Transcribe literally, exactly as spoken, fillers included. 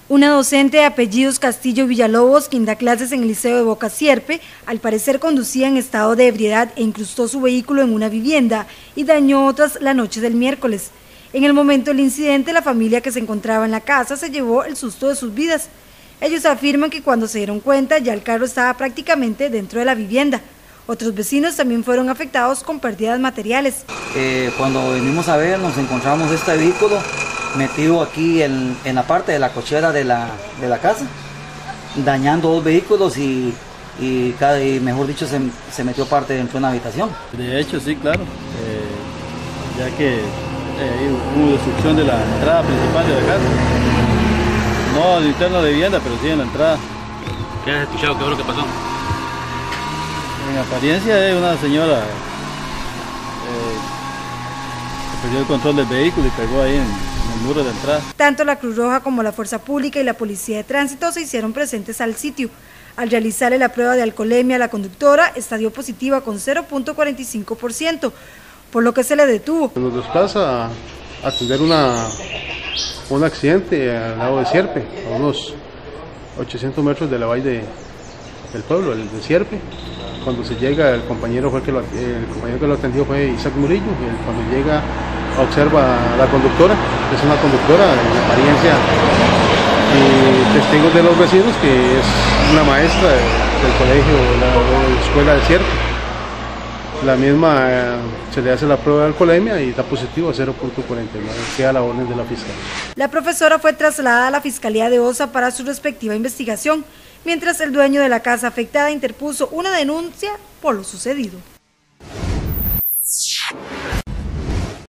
Una docente de apellidos Castillo Villalobos, quien da clases en el Liceo de Boca Sierpe, al parecer conducía en estado de ebriedad e incrustó su vehículo en una vivienda y dañó otras la noche del miércoles. En el momento del incidente, la familia que se encontraba en la casa se llevó el susto de sus vidas. Ellos afirman que cuando se dieron cuenta ya el carro estaba prácticamente dentro de la vivienda. Otros vecinos también fueron afectados con pérdidas materiales. Eh, cuando venimos a ver, nos encontramos este vehículo metido aquí en, en la parte de la cochera de la, de la casa, dañando dos vehículos y, y, cada, y mejor dicho, se, se metió parte dentro de una habitación. De hecho, sí, claro, eh, ya que eh, hubo destrucción de la entrada principal de la casa. No al interno de vivienda, pero sí en la entrada. ¿Qué has escuchado? ¿Qué fue lo que pasó? En apariencia es una señora eh, que perdió el control del vehículo y pegó ahí en, en el muro de entrada. Tanto la Cruz Roja como la Fuerza Pública y la Policía de Tránsito se hicieron presentes al sitio. Al realizarle la prueba de alcoholemia a la conductora, esta dio positiva con cero punto cuarenta y cinco por ciento, por lo que se le detuvo. Nos desplaza a atender una, un accidente al lado de Sierpe, a unos ochocientos metros de la valle de, del pueblo, el de Sierpe. Cuando se llega, el compañero, fue que lo, el compañero que lo atendió fue Isaac Murillo. Y cuando llega, observa a la conductora, es una conductora en apariencia, y testigos de los vecinos que es una maestra del colegio, la, la escuela de Sierpe. La misma eh, se le hace la prueba de alcoholemia y da positivo a cero punto cuarenta y nueve, queda la orden de la fiscal. La profesora fue trasladada a la Fiscalía de Osa para su respectiva investigación, mientras el dueño de la casa afectada interpuso una denuncia por lo sucedido.